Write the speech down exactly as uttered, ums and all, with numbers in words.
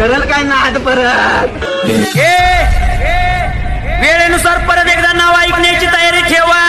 करल काय नाद परत. वेळेनुसार परत एकदा नाव ऐकण्याची तयारी ठेवा.